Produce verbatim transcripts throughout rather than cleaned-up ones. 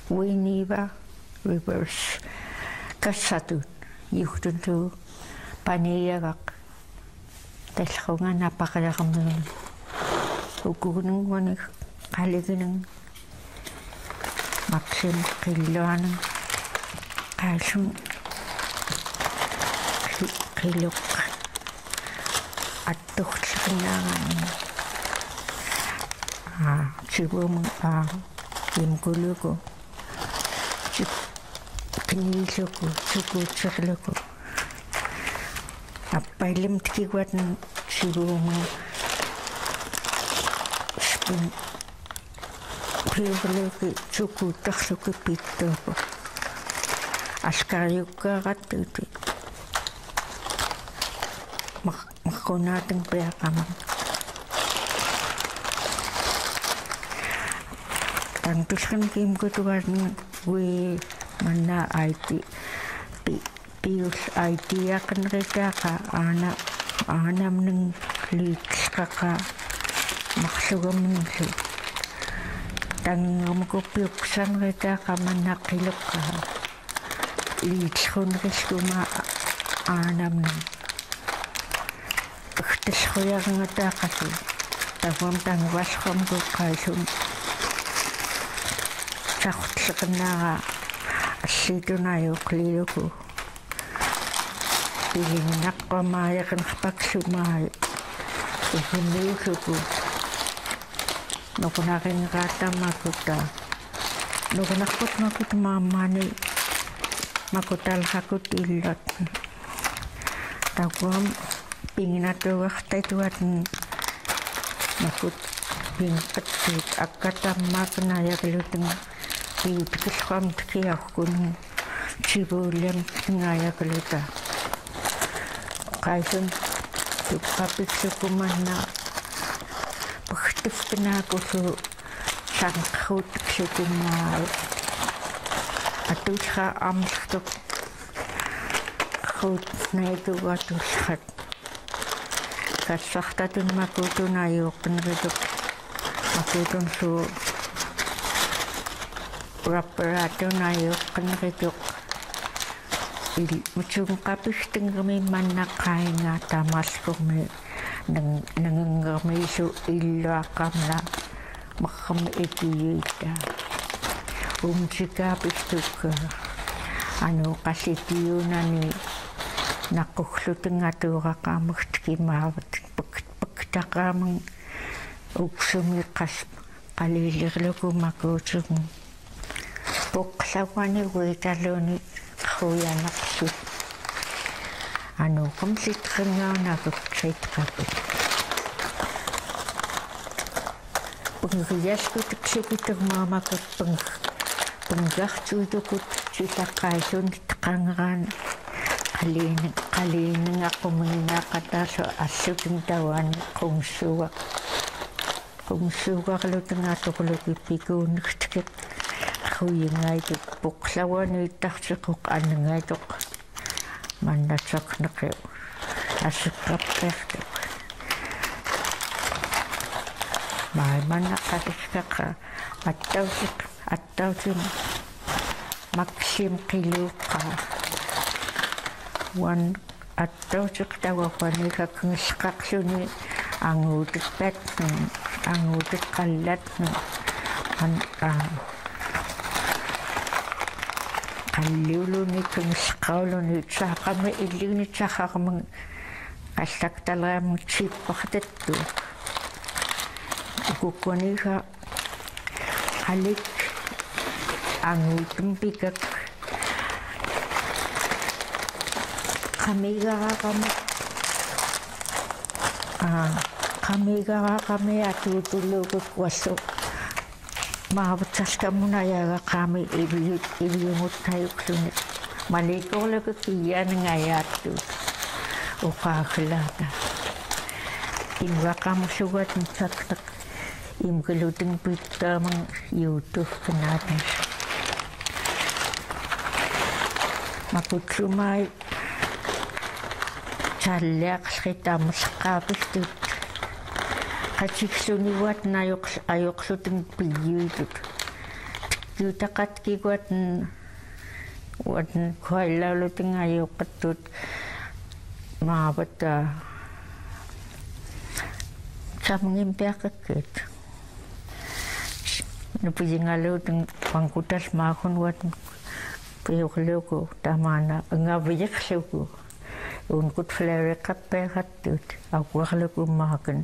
Winiva reverse kassatun yuhtuntu paniyagak talhunga napakalakamnun ukunung wanik kaliginang maksim kiluanang kalsum kiluk attuhsakinangan ah sibum ah imkuluko kiniluko suku tsirluko appailim tikiwatan sibum spin priuluki suku takhluki pittoko askariukkarat tuti makonatang peakamang tangtuskan kim ko tuwan we mana I T pius I T akan rita ka anak anam ng leaks kaka maksugam ng si tangam ko piuksan rita ka manakilok ka leaks ko nakasuma anam ng pagtas ko yung nga kasi tawang tangwas ko ko kaisong takot sa kanaka asito na yung kliro ko. Pihinak ko maya kan kapag sumay. Ihiniso ko. Nukunakin kata makuta. Nukunakot makut mamani. Makutal hakut ilot. Tawam pinginato wakta ituat makut pingkatit akatam makanaya kaluteng Pikisam tikiyak kun cibulan ngaya keluta. Kaisun tukapik sukumana paktif kena kusu sangkut sukumal. Atu cha amstuk khut na itu watu shat. Kasakta tun makutu na yok nreduk makutun su Raperato na yung kanritok. Mutsung kapisting kami manakay nga tamas kami nangangamay so ilakam na makam itiyita. Umsi kapistok ano kasi tiyo na ni nakuksutang ato kakamot kimawat pagtakamang uksumikas kalilirlo ko makutsung. Poksawan ni Witaloni kuya naksut. Ano kumsit kanya nakuksit kapit. Pagkiyas ko tiksit itong mama ko pang panggaksudo ko sita kaisun takangan kalin kalin ako manginakata sa asuting tawan kung suwak. Kung suwak lo tangato ko lo pipigo naksikit. Ako yung nga ito, puklawan ito taksakok ano nga ito, manasak na kayo, asukap kayo. May manakaris ka, at daw si, at daw si Maxim Kilo ka. Wan, at daw si katawa ko ni kakang skakso ni ang ulit pet, ang ulit kalat, ang Kalulu ni kung skaulo ni tsaka may iliw ni tsaka kamang kasak talaga mong chip pakatit to. Ukukuni ka halik ang utong bigak. Kami ka kami ah kami ka kami at tutulog ko kwaso. Mahabatas ka muna yaga kami ibiyumot tayo kunit. Maliko lang kiyan nga yato. O kakalata. Imwa ka mo sugat ng saktak. Imgalutang pita mga YouTube ka natin. Makutsumay. Salyak kita masakapis dito. Kasi suniwat na ayok ayok sa ting piyo ito. juutaqatki kuatan kuatan kuailaulu tingaayuqattut maapata samngin piaqakkit nupusingalu ting pangkutas maakun kuatan piuqluku tamana ngavijiqluku unkut flareqappeeqattut aquarluku maakan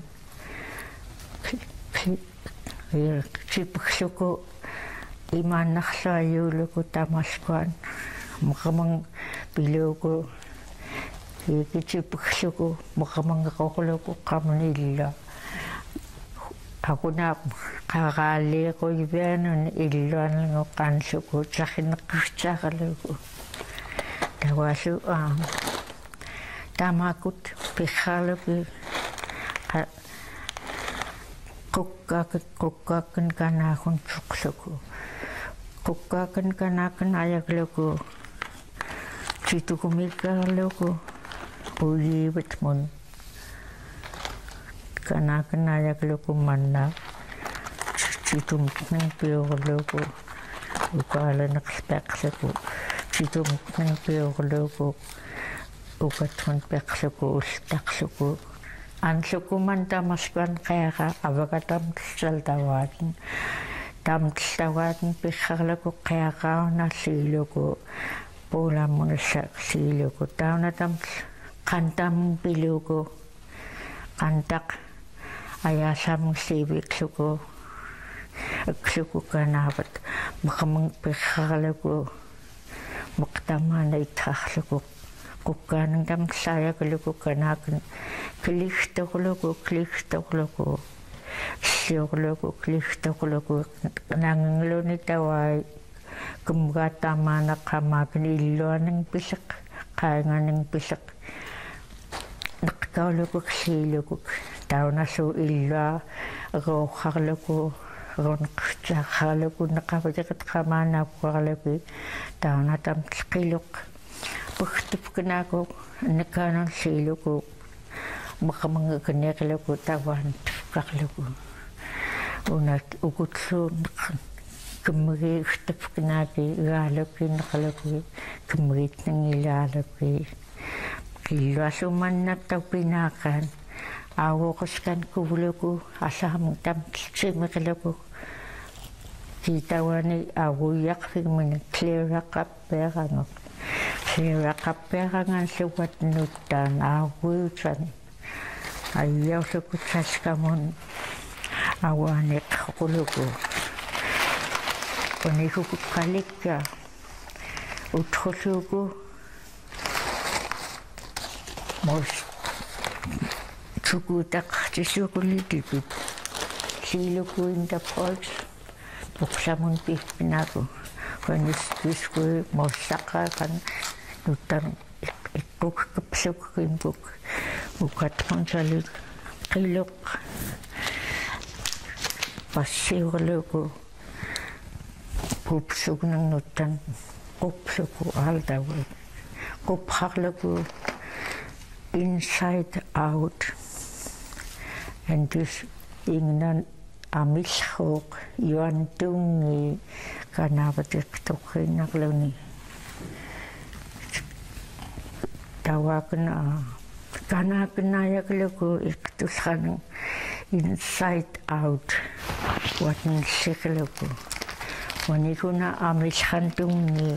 sipukluku imaannarluayuuluku tamaskuan maqamang piluku ikitsipukluku maqamangeqoqluku qamunilla aquna qaqaaliiquivianun illuanlungu qaansuku tarrineqqussaaqaluku tawaasu aa tamakut piqarluki Kukkakan kukkakan kanakun suksuku kukkakan kanakan ayakluku situkumikarluku uyibet mun kanakan ayakluku manna situmknang piorluku ukala nakspeksuku situmknang piorluku ukatun peksuku ustaksuku Ansukuman tamaskuan kaya avakatam saltawatin tam saltawatin piqarluku kaya kauna siluku pulamun siluku tauna tam kantam piluku kantak ayasam sibiksuku aksuku kanabat makamang piqarluku maktamana itakluku kukanang tam saya keluku kanakan Kliftoqluku kliftoqluku siuqluku kliftoqluku nangangluni tawai kumgatamana qamakan illuanang pisak qaanganang pisak naqkauluku siluku taunasu illa roqarluku ronqchaqarluku naqapajakat qamana qarluku taunatam qiluk puhtupkanaku nakanan siluku makamanga kanekalaku tawan tufkakalaku unat ukutsu kemari tufkanaki galapi nakalaku kemari nangilalapi kilasuman na tawpinakan awokoskan kubulaku asam tam simakalaku kitawani awuyak figman clear kapperango clear kapperangan suwat nutan awutan Ayaw suku saskamun awanik kuluku. Paniku kalika uthosuku mos suku tak suku litipit siluku inda pols buksamun pinaku panis disku mos saka kan nutan ikuk kepsuk kimpuk ukat monsalik kilok pasiuleku kupsuk nang nutan kupsuku aldawe kupharleku inside out and this ingnan amishok yuantungi kanabatik tokinakleuni tawakan Kana kenaya keleku iktuskan inside out watan sekeleku wanikuna amis hantungi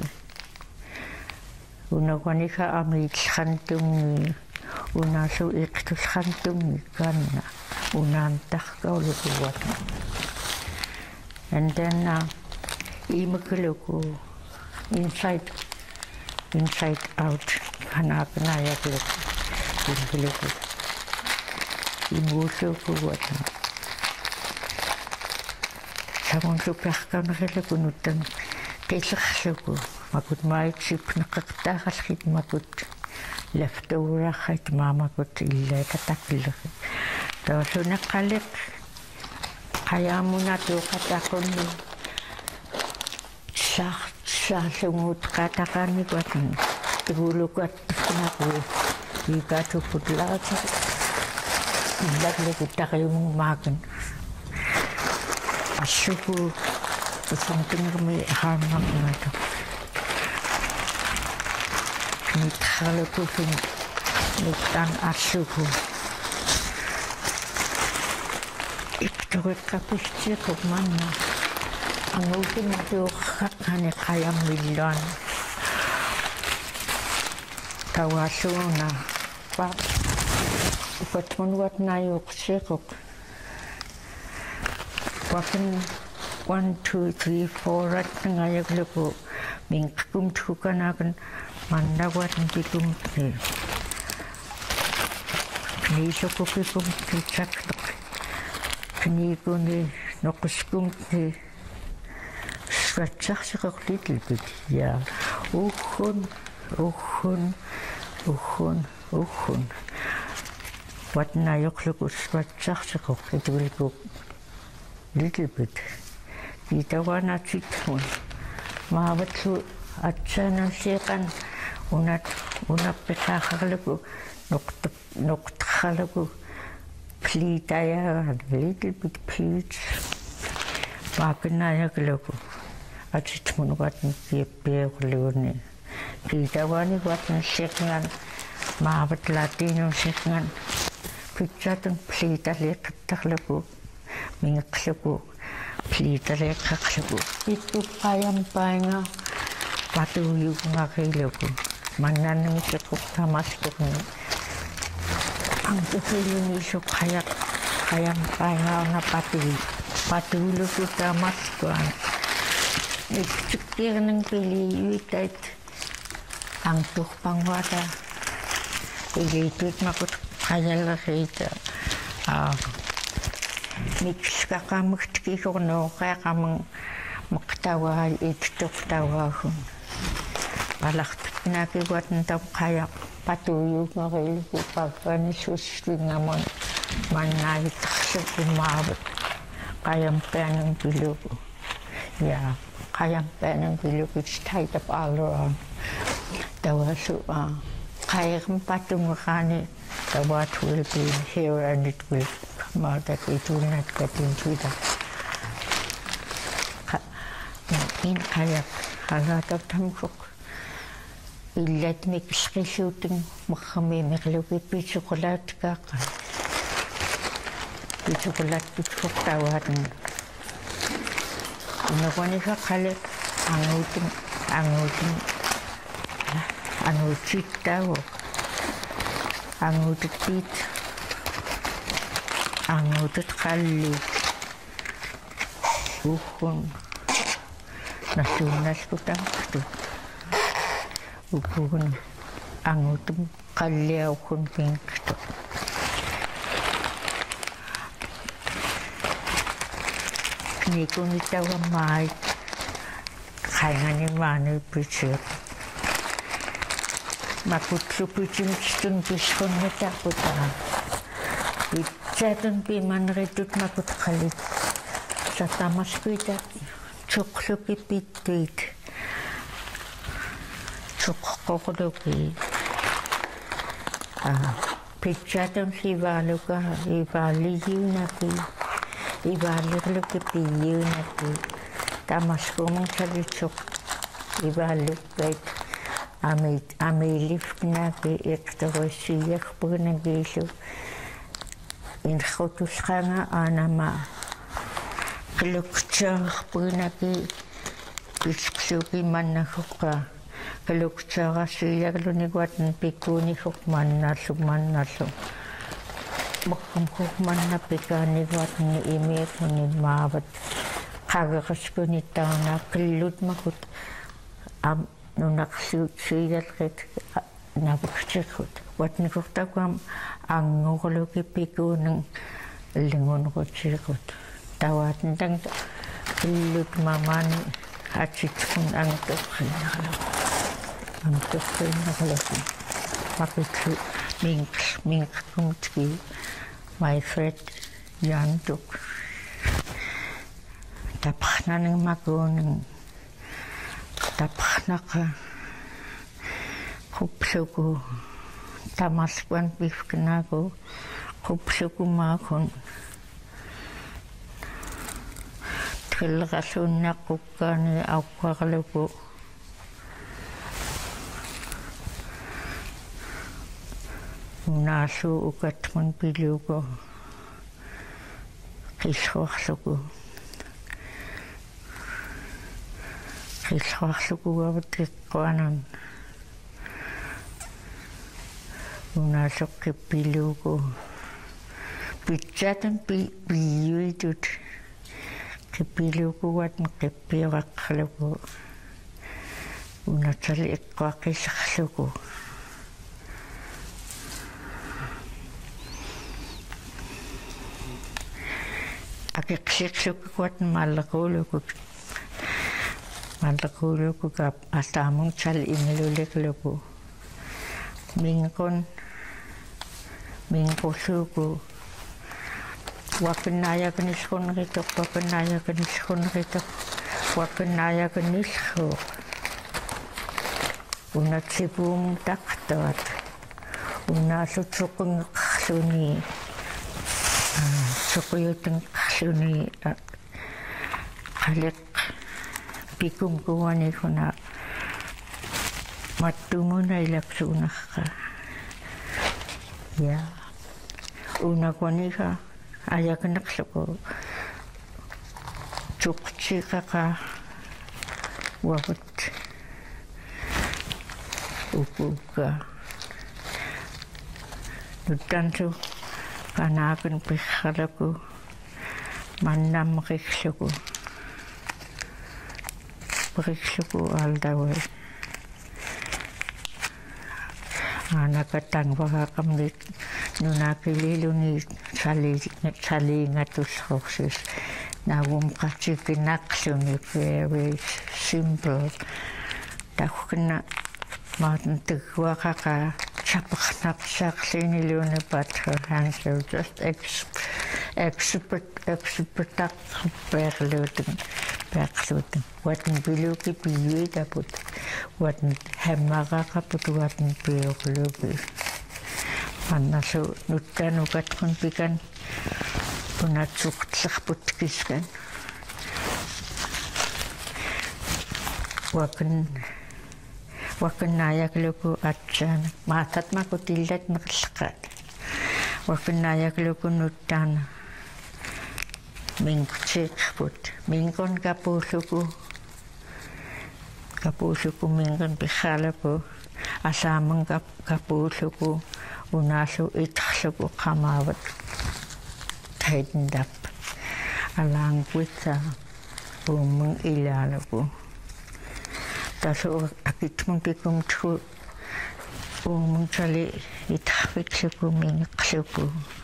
una wanika amis hantungi una su iktus hantungi kana una antak kau leku watan and then uh, ima keleku inside inside out kana kenaya keleku Kuluku, imusu kuwatan. Samon supakkan keleku nutan kesaksuku. Makut maik sip nakaktakas kit makut leftover kit mamakut illa katakilak. Tawaso nakalik kaya mo na to katakon ni sa sa sungut katakan ni kuwatan. Tuguluk at naku. Ika tu putla tu, ilag le kita kayo mong makan. Asuku something kami harmak na ito. Nitalo ko fin nitan asu ko. Ito ko kapistya ko man na ang utin ito kakani kaya milyon. Tawaso na pa upat manuat na yung sikok. Wakin one, two, three, four at ngayak lupo ming kumtukan akan mandawat ntikum ni ni sokukum tsak ni ko ni nokuskum ni swatsak sakok little bit ya uhun uhun uhun uhun wat na yok lupo swatsak sakok little little bit kita wana citun mahabatu atsanan siakan unat unat pekakalaku nokta noktakalaku plitaya little bit pleats makinaya kalaku atitun watan pipe kuluni kita wani watan siakan mahabat latino siakan pitjatun plita lektakalaku mingakalaku plitare kaksabu itu kayam painga patuyu ngakailaku mananang sakok tamas ko ni ang tuloy ni so kaya kayam painga na patuyu patuyu ko tamas ko ikikir ng pili itait ang tuk pangwata ilit makut kaya lakita ah mix kakamukti ko no kaya kamang maktawa ito tawa ko palaktik na kiwat ng tao kaya patuyog na kayo ko pagpanisusli naman manayit sa kumabot kayang penang bilo ko yeah kayang penang bilo ko it's tight up all around tawa so uh, kaya kang patungakani tawa it will be here and it will Mata itu nak ketinju dah. In kaya kalau tak tamkok, ilat mix shooting makami maklupi pichokolat kakan. Pichokolat pichok tawaran. Inakuan isa kalit angutin angutin angutit tawo angutit ang utot kali uhun nasunas ko tanto uhun ang utot kali uhun pingto ni ko ni tawa mai kaya ni manu pichir makutsu pichir stun piskon ni taputa Jatun pi manretut makut khalit sa tamas kita chokloki pitit chokokoloki ah pichatun si valuka ivali yunaki ivali loki pi yunaki tamas ko mong khalit chok ivali kait amit amilif naki ektaroisiyak pagnagiso in khotus khanga anama klukcha punaki isksuki manna khokka klukcha gasiyag luni gwatan pikuni khokman nasu mannasu bakum khokman na pikani gwatan ime kuni mabat khagaskuni tana klut makut am nunaksu siyat ket nabukchekut watni koktakwam ang ngokoloki piku ng lingon ko chikot tawat ndang lut mamani at sitkun ang tukhin nakalaw ang tukhin nakalaw makitu mink mink kumtki my friend yan tuk tapak na ng magunang tapak na ka kupso ko tamas pan beef kenako kupso ko makon Trillerasunnaqqukkaani auqqarluku unaasu ukatmun piluuku qillruarluku qillruarluku avat kiqqaanun unaasoqqippiluuku pitsatan piyuitut qippiluukuat qippioraqluku unatali iqqaaqisarluku akiqsiqlukuat mallequluku mallequluku ka ataamun sal ingelulekluku minkon minqulluku wakinnaayakanisqunritok wakinnaayakanisqunritok wakinnaayakanisqoq unatsipuum taqtaat unaasutsuqungeqqarluni suquyutenqarluni qaliq pikumkuanikuna mattumuna ilaksuunarqa ya unakuanika ayakanaqluku tuqtiqaqa wavat ukuka nutantu kanaakan piqqalaku mannamriqluku priqluku aldawai anakatangvaqaqamni nunakililuni sali saliingatussorsis navum qartikinaqluni very simple taqqna maatun tukkuaqaqa chapaqnaqsaaqliiniluni patro hanso just expert expert perluten perluten watn biluki piuitaput watn hammaqaqaput watn piorluki annasu nuttanukatkun pikan punatsuqtlerput kiskan wakan wakannaayakluku atsan maatatmakutillat meqillaqaat wakannaayakluku nuttaana minqtiiqput minkon kapuulluku kapuulluku minkon pixaalaku asaaman kapuulluku unaasu itqluku qamaavat taitendap alaanguitsa uummun ilaaluku tasu akitmun pikumtku uummun sali itqvikluku mingeqluku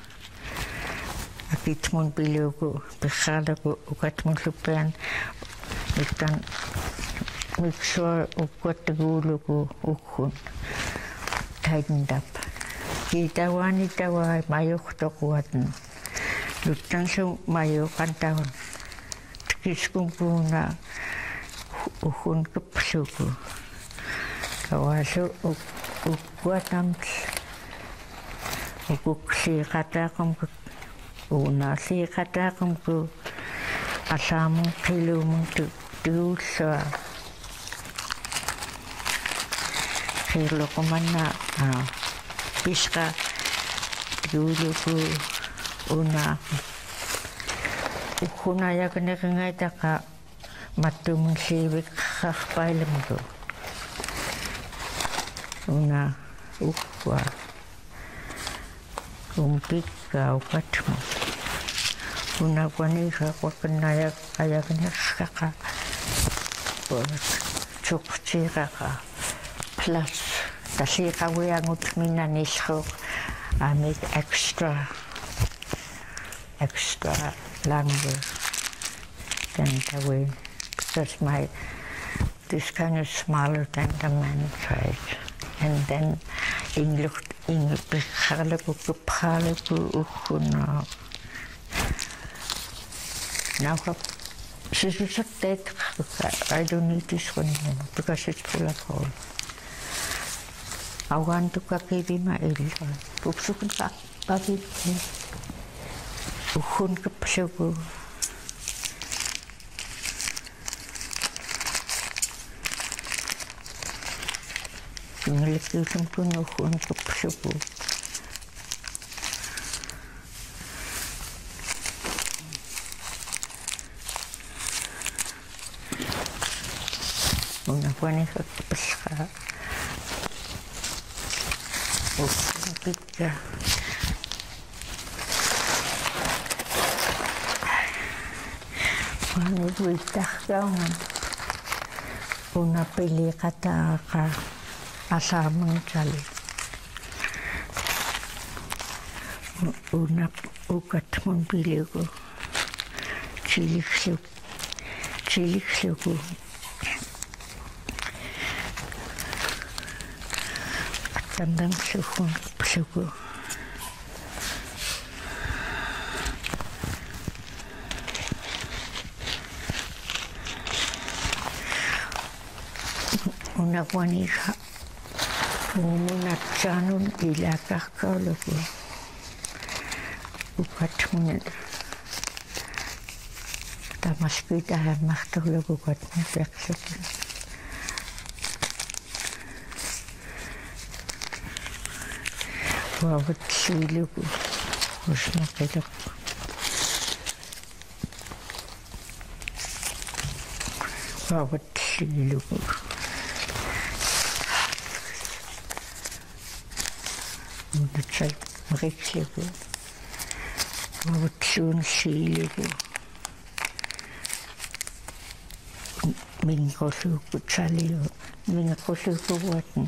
akitmun piluku pixaalaku ukatmun luppean mittan miksua ukkuattaguuluku ukkun taitendap kitawani tawai mayuqtoquatn luttansu mayuqantaun tikiskunkuuna ukkun kipluku kawasu ukkuatam ukukliiqataaqamku uunaalliiqataaqamku asaamun qiluumun tuguullua qirluqumanna pisqa tuuluku una ukkунаякнеқингаитақа маттумун сиивикқарпайламгу una ukwa umpikka ukatmu una kwaniqa wakannayak ayaknеққаqa чуqtiqaqa plus tasиqawiangut minnanisruq I make extra extra longer than the way because my this kind of smaller than the man size and then English English bkhalaku bkhalaku ukhuna now this is a dead I don't need this one anymore because it's full of hole I want to kakibi ma ilha puksukun ka kakibi ukhun kapsuku Singalikkiusum kunnuhun kupsuku. Unakuani hakpasha. Ukun pizza. Wani buitahkaungan. Una pili kata ka asamang cali. Una ukat mun pili ko. Cilik siuk. Cilik siuku. Tandang siukun siuku. Una wanita umunat sanun ilakah kalau ukat mun tamas kita maktuk lagu ukat mun wawat siluku usma kedok wawat siluku udah cai mereka tu, wawat sun siluku, mingkosuku cali, mingkosuku buatan,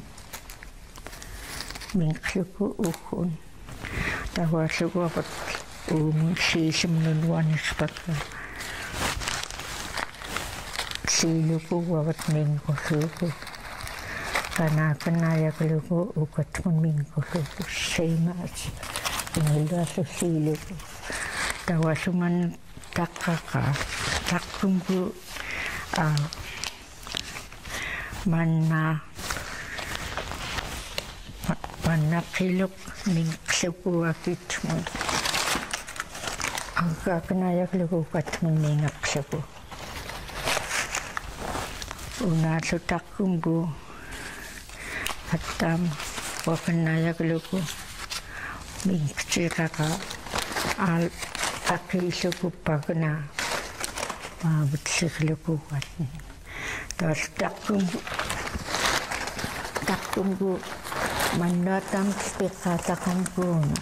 mingkosuku ukun, tawasuku wawat um si semnuan sepatah, siluku wawat mingkosuku. Karena kenaya keluku ukat minggu keluku semas tinggal sesiluku tawasuman takaka takumku mana mana kiluk mingsuku akitmu angka kenaya keluku ukat mingaksuku una sutakumbu Atam wakanaya keluku mingcira ka al akisuku pagna mabut sekluku kan tas takumbu takumbu mandatam katakan kuna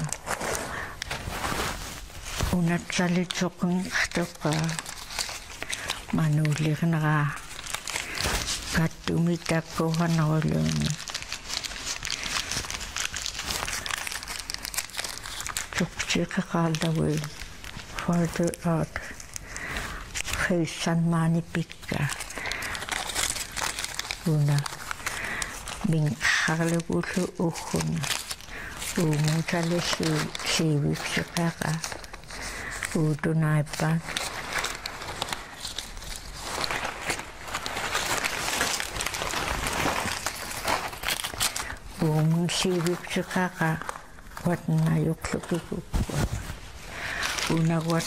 unat salit sokong toka manulir na katumita ko hanolong Jika kalda way further out Kaysan manipika una bing halagulo ukun umutale si siwik sakaka udunay pa umun siwik sakaka wat na yuklukiku una wat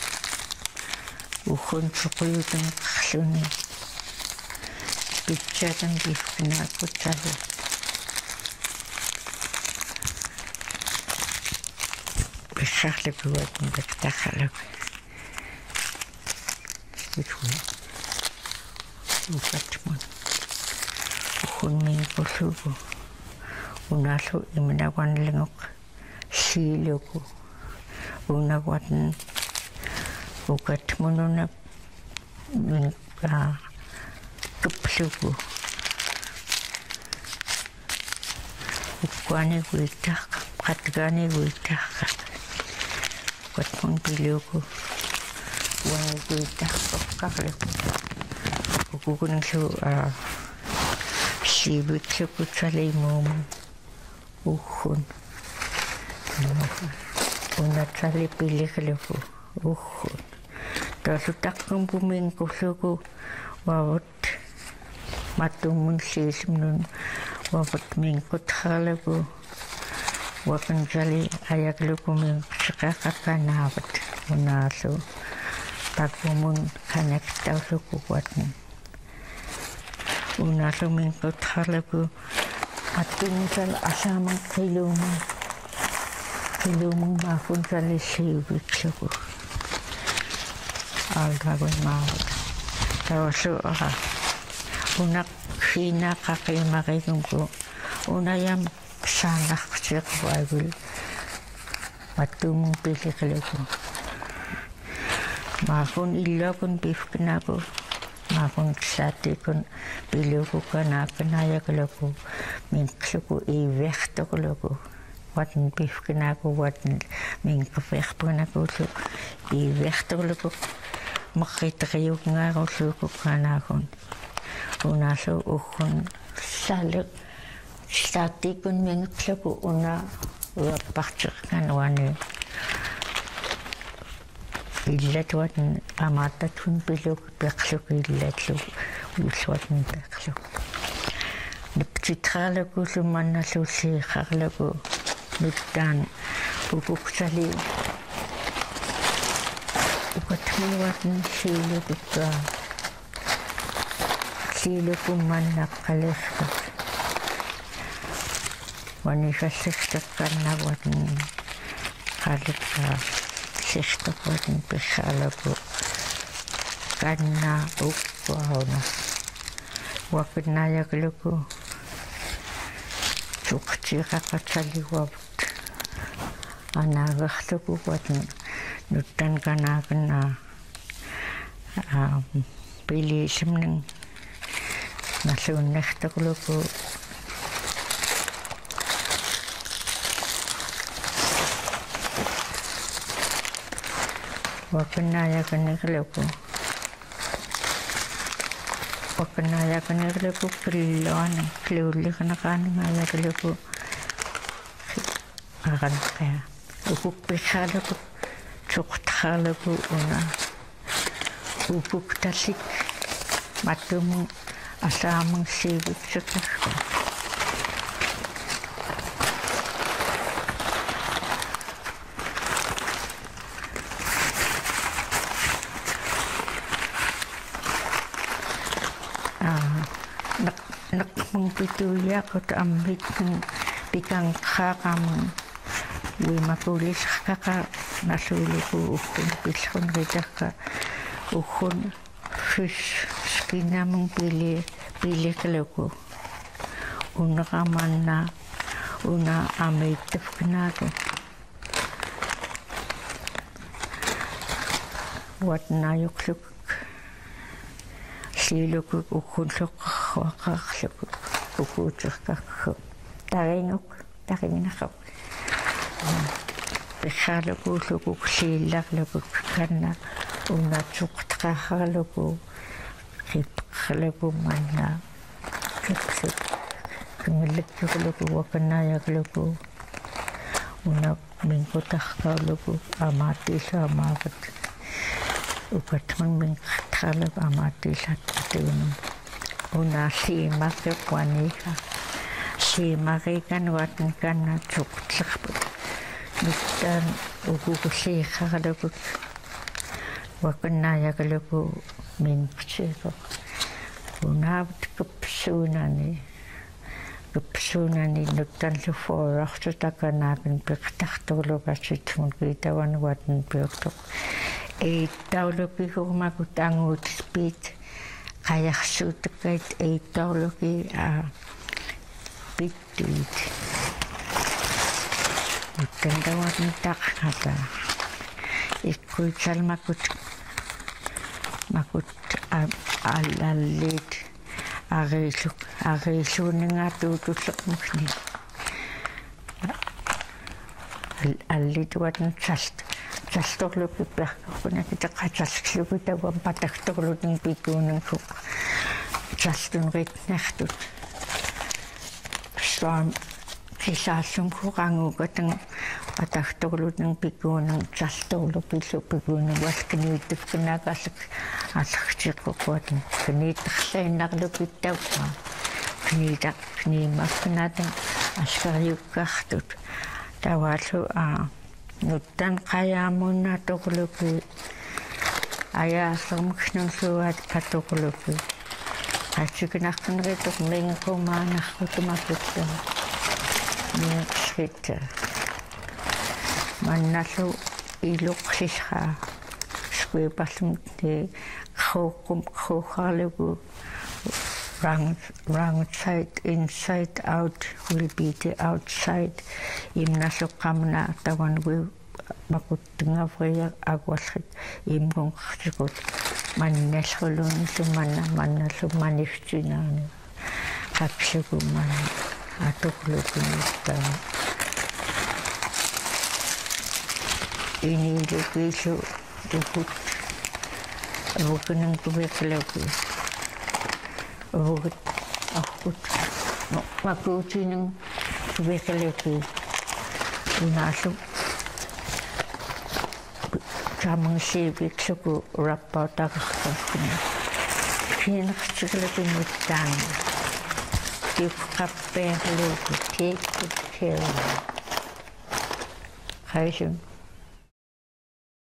ukun sukuyutang kaksuni pichatan gifna kutsalo bisaklik wat ngaktakalak itun ukatmun ukun mingkusuko unaso iminawan lingok siluku unawatan ukat mununa minka kepsuku ukwani witak katgani witak ukat mun piluku wani witak kakleku ukukunan su sibik suku salimum ukun una cali pilih keluku ukun tasutak kumpuming kusuku wawat matumun sismnun wawat mingkut halaku wakan cali ayak luku ming sekakakanabat unasu takumun kanek tau suku kuatnya unasu mingkut halaku аттунсал асааман қилуумун қилуумун маакунсали сиувиксугу алгагун маавут тавасу ара унақ хинаақақимаригунку унаям саанарсиқваагул маттуумун пилиқалугу маакун иллуакун пифкинаагу маакун саатикун пилуукуканааканааягалугу минклугу ивертоқулугу ватн пифкинаагу ватн минкаферпунагулу ивертоқулугу маққитериугнгааруллууку канаагун унасу ухун салу саатикун минклугу уна уаппартеққануани иллатуатн амааттатун пилук пеқлук иллатлу улсуатн пеқлук нуптитраалакулу манналуусииқарлаку нуттаан укуксали укатмуатн сиилукукка сиилукум маннаққалерка ванифассистаккарнаватн қаликка сихтопотн пихалаку канна уккуауна вакнаяклуку чуктиқақатсалигуавут анаагерлуку ватн нуттан канаакна а пилисимнин налууннартоқлуку вакнаяканерлуку вакнаяканерлуку киллуана клууллиханақаангааяклуку аранпаа укуппихаалуку чуқтаалуку уна упукталик маттуму асаамун сиивиксутарку nakmung pituya ko taambit ng pikang kakam wimapulis kaka nasuli ko ukun piskon kita ka ukun fish skina mong pili pili kaloko una kaman na una amaitif kinato wat na yukluk silukuk ukunluk wakakhluk ukutsukakku taringuk taringnakuk pihalakulukuk silaklukuk kanna unatsuktakakaluku kipkalaku manna kipsuk kingalikukuluku wakanayakluku unak mingkutakkaluku amatisa amakat ukatman mingkatalak amatisat atinum una siimaki wanika siimaki kan watan kan tsuktlakput nuttan ukukusiiqaqalukuk wakanayakaluku mingkutsiqoq unaavut kupsuunani kupsuunani nuttanlufuorartutakanaakun piqtartuulukatsitmun kiitavan watan piuqtuq eittaulukikumakut anguutispiit qajarsuutakait eittauluki a pittuit uttantawatn taqhata ikkuitsalmakut makut alallit ariilluk ariilluunningaatuutullermukni allituatn salt saltorlupi perkuna kitaqatallupi tawan pataktorlutin pikuunanku saltunritnartut storm kisaallunku qanguukatan pataktorlutin pikuunan saltorlupillu pikuunan walkiniuttufkinaaqallak аллартиққуатан книитерлаиннарлупиттауа книита книимаркнаатан аскариуккаартут таваалу а нуттан қаяамунна тоқулупи аяасэрмукнунсуаат катоқулупи qatsukinarqunerituk mingaqumaanarrutumakutta miiqsritta mannallu iluqsisra skuiparlum te khoqum khoqarlugu round round side inside out will be the outside imnallu qamna tawangu makuttingavria agwalrit imgunqartikut mannalrulun sumanna mannallu maniftinani qapsugu man atuqlukunutta inilukisu tukut avukunang kubeklaku avukut akut makutinang kubeklaku unasu kamang sibiksuku rappautaqartarkuna kiinaqtigilakinnuttaan tiuqqappeerluuku tiikkut tiiru qaisum